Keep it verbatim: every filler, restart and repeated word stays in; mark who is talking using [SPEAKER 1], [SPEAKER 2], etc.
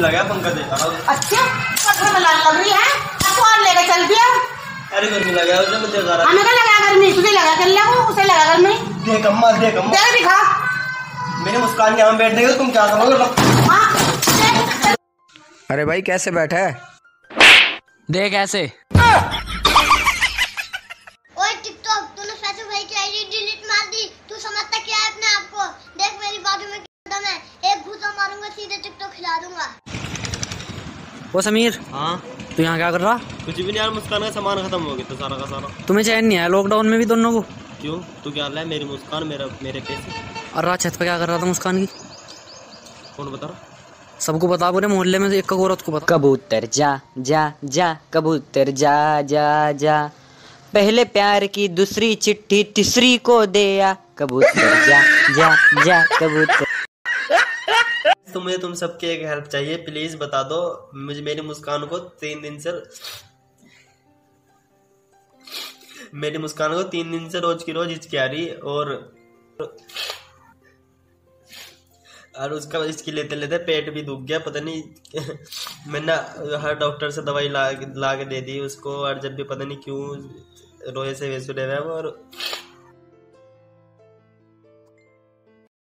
[SPEAKER 1] लगा पंखा देखा।
[SPEAKER 2] अच्छा पत्थर में लग रही है, अब कौन लेकर चल दिया?
[SPEAKER 1] अरे गर्मी लगा उसे मुझे जरा।
[SPEAKER 2] हमें क्या लगा गर्मी? तुझे लगा कर ले, उसे लगा गर्मी।
[SPEAKER 1] देख अम्मा देख अम्मा
[SPEAKER 2] देख दिखा।
[SPEAKER 1] मेरी मुस्कान यहाँ बैठ रही हो, तुम क्या करोगे?
[SPEAKER 2] हाँ
[SPEAKER 3] अरे भाई कैसे बैठा है?
[SPEAKER 4] देख ऐसे।
[SPEAKER 5] ओए टिकटॉक, तूने फैसू भाई की आईडी डिलीट मार दी। तू समझता क्या है अपने आप को? देख मेरी बाजू में क्या दम है, एक घूसा मारूंगा सीधे टिकटॉक खिला दूंगा।
[SPEAKER 4] ओ समीर,
[SPEAKER 1] हाँ
[SPEAKER 4] तू यहाँ क्या कर रहा?
[SPEAKER 1] कुछ भी नहीं यार, मुस्कान का सामान खत्म हो गया था सारा का सारा।
[SPEAKER 4] तुम्हें चैन नहीं आया लॉकडाउन में भी दोनों को?
[SPEAKER 1] क्यों तू क्या लाया? मेरी मुस्कान मेरा मेरे पैसे।
[SPEAKER 4] और रात छत पे क्या कर रहा था मुस्कान की?
[SPEAKER 1] कौन बता रहा?
[SPEAKER 4] सबको बता, पूरे मोहल्ले में से एक औरत को बता।
[SPEAKER 6] कबूतर जा जा जा कबूतर जा जा जा, पहले प्यार की दूसरी चिट्ठी तीसरी को दे आ। कबूतर जा जा जा कबूतर।
[SPEAKER 1] तो मुझे तुम सबके एक हेल्प चाहिए, प्लीज बता दो मुझे। मेरी मुस्कान को तीन दिन से मेरी मुस्कान को तीन दिन से रोज की रोज हिचकी आ रही, और और उसका इसकी लेते लेते पेट भी दुख गया, पता नहीं मैंने हर डॉक्टर से दवाई ला ला के दे दी उसको, और जब भी पता नहीं क्यों रोए से वैसे रह रहा है वो। और